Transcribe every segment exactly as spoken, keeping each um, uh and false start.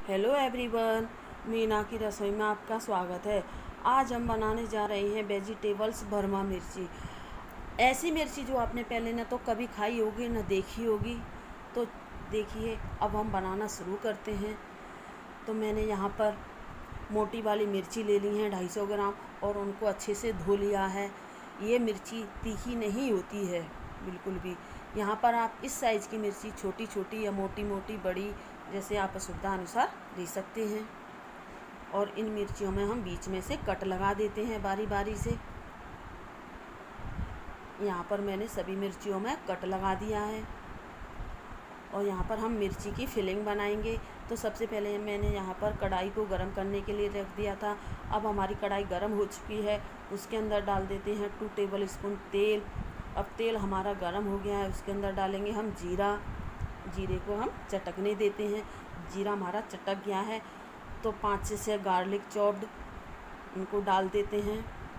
Hello everyone, Meena की रसोई में आपका स्वागत है। आज हम बनाने जा रहे हैं वेजिटेबल्स भरमा मिर्ची। ऐसी मिर्ची जो आपने पहले ना तो कभी खाई होगी ना देखी होगी। तो देखिए, अब हम बनाना शुरू करते हैं। तो मैंने यहाँ पर मोटी वाली मिर्ची ले ली है ढाई सौ ग्राम और उनको अच्छे से धो लिया है। ये मिर्ची तीखी नहीं होती है बिल्कुल भी। यहाँ पर आप इस साइज़ की मिर्ची छोटी छोटी या मोटी मोटी बड़ी जैसे आप सुविधा अनुसार ले सकते हैं। और इन मिर्चियों में हम बीच में से कट लगा देते हैं बारी बारी से। यहाँ पर मैंने सभी मिर्चियों में कट लगा दिया है। और यहाँ पर हम मिर्ची की फिलिंग बनाएंगे। तो सबसे पहले मैंने यहाँ पर कढ़ाई को गरम करने के लिए रख दिया था। अब हमारी कढ़ाई गरम हो चुकी है, उसके अंदर डाल देते हैं टू टेबल स्पून तेल। अब तेल हमारा गरम हो गया है, उसके अंदर डालेंगे हम जीरा। जीरे को हम चटकने देते हैं। जीरा हमारा चटक गया है तो पाँच से छः गार्लिक चॉप्ड इनको डाल देते हैं।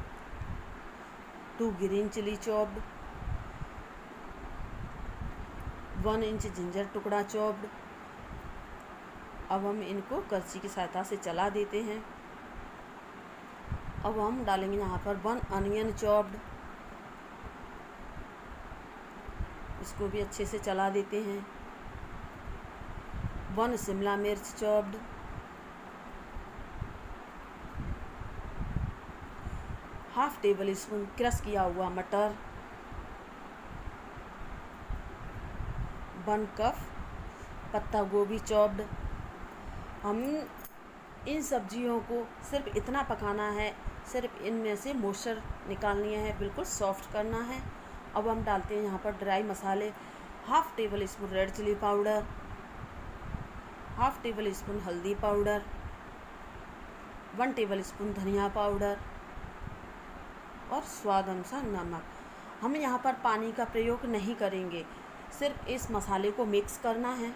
Two green chilli chopped, one inch ginger टुकड़ा चॉप्ड। अब हम इनको करछी की सहायता से चला देते हैं। अब हम डालेंगे यहाँ पर वन अनियन चॉप्ड, इसको भी अच्छे से चला देते हैं। वन शिमला मिर्च chopped, half tablespoon crush किया हुआ मटर, वन कप पत्ता गोभी चॉप्ड। हम इन सब्जियों को सिर्फ इतना पकाना है, सिर्फ इनमें से मोइस्चर निकालनी है, बिल्कुल सॉफ्ट करना है। अब हम डालते हैं यहाँ पर ड्राई मसाले। Half tablespoon red chilli powder, half tablespoon हल्दी पाउडर, वन टेबल स्पून धनिया पाउडर और स्वाद अनुसार नमक। हम यहाँ पर पानी का प्रयोग नहीं करेंगे, सिर्फ इस मसाले को मिक्स करना है।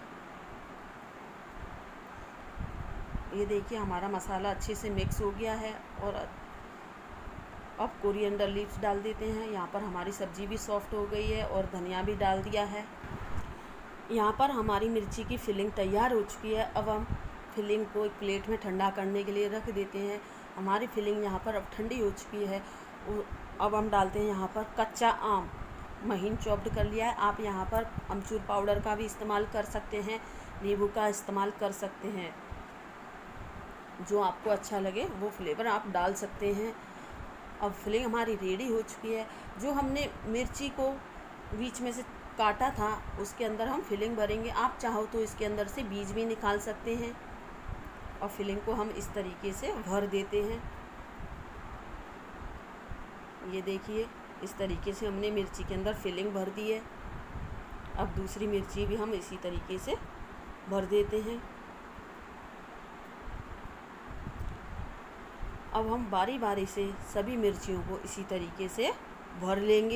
ये देखिए हमारा मसाला अच्छे से मिक्स हो गया है। और अब कोरिएंडर लीव्स डाल देते हैं। यहाँ पर हमारी सब्ज़ी भी सॉफ्ट हो गई है और धनिया भी डाल दिया है। यहाँ पर हमारी मिर्ची की फिलिंग तैयार हो चुकी है। अब हम फिलिंग को एक प्लेट में ठंडा करने के लिए रख देते हैं। हमारी फिलिंग यहाँ पर अब ठंडी हो चुकी है। अब हम डालते हैं यहाँ पर कच्चा आम महीन चॉप्ड कर लिया है। आप यहाँ पर अमचूर पाउडर का भी इस्तेमाल कर सकते हैं, नींबू का इस्तेमाल कर सकते हैं, जो आपको अच्छा लगे वो फ्लेवर आप डाल सकते हैं। अब फिलिंग हमारी रेडी हो चुकी है। जो हमने मिर्ची को बीच में से काटा था उसके अंदर हम फिलिंग भरेंगे। आप चाहो तो इसके अंदर से बीज भी निकाल सकते हैं। और फिलिंग को हम इस तरीके से भर देते हैं। ये देखिए इस तरीके से हमने मिर्ची के अंदर फिलिंग भर दी है। अब दूसरी मिर्ची भी हम इसी तरीके से भर देते हैं। अब हम बारी बारी से सभी मिर्चियों को इसी तरीके से भर लेंगे।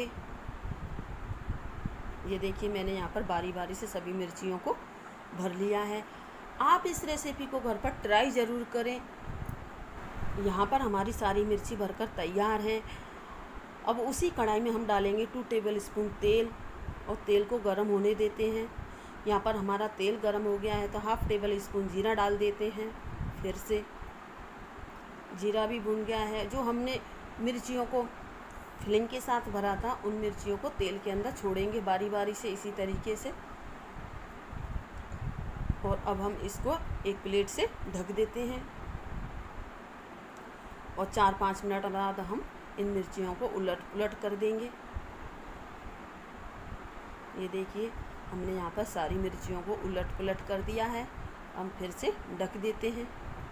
ये देखिए मैंने यहाँ पर बारी बारी से सभी मिर्चियों को भर लिया है। आप इस रेसिपी को घर पर ट्राई ज़रूर करें। यहाँ पर हमारी सारी मिर्ची भरकर तैयार है। अब उसी कढ़ाई में हम डालेंगे टू टेबल स्पून तेल और तेल को गर्म होने देते हैं। यहाँ पर हमारा तेल गर्म हो गया है तो हाफ़ टेबल स्पून जीरा डाल देते हैं। फिर से जीरा भी भून गया है। जो हमने मिर्चियों को फिलिंग के साथ भरा था उन मिर्चियों को तेल के अंदर छोड़ेंगे बारी बारी से इसी तरीके से। और अब हम इसको एक प्लेट से ढक देते हैं और चार पाँच मिनट बाद हम इन मिर्चियों को उलट पुलट कर देंगे। ये देखिए हमने यहाँ पर सारी मिर्चियों को उलट पुलट कर दिया है। हम फिर से ढक देते हैं।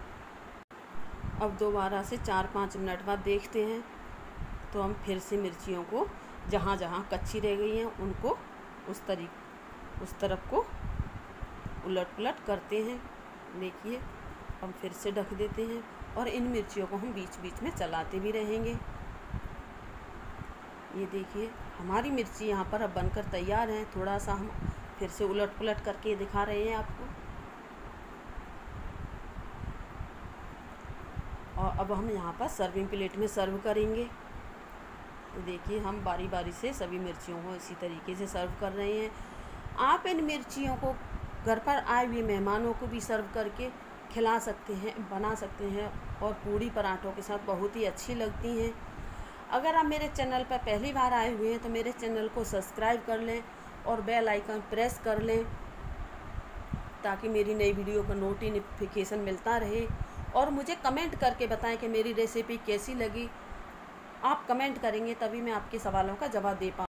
अब दोबारा से चार पाँच मिनट बाद देखते हैं तो हम फिर से मिर्चियों को जहाँ जहाँ कच्ची रह गई हैं उनको उस तरीक उस तरफ को उलट पुलट करते हैं। देखिए हम फिर से ढक देते हैं और इन मिर्चियों को हम बीच बीच में चलाते भी रहेंगे। ये देखिए हमारी मिर्ची यहाँ पर अब बनकर तैयार है। थोड़ा सा हम फिर से उलट पुलट करके दिखा रहे हैं आपको। और अब हम यहाँ पर सर्विंग प्लेट में सर्व करेंगे। तो देखिए हम बारी बारी से सभी मिर्चियों को इसी तरीके से सर्व कर रहे हैं। आप इन मिर्चियों को घर पर आए हुए मेहमानों को भी सर्व करके खिला सकते हैं, बना सकते हैं और पूड़ी पराठों के साथ बहुत ही अच्छी लगती हैं। अगर आप मेरे चैनल पर पहली बार आए हुए हैं तो मेरे चैनल को सब्सक्राइब कर लें और बेल आइकन प्रेस कर लें ताकि मेरी नई वीडियो का नोटिफिकेशन मिलता रहे। और मुझे कमेंट करके बताएं कि मेरी रेसिपी कैसी लगी। आप कमेंट करेंगे तभी मैं आपके सवालों का जवाब दे पाऊँ।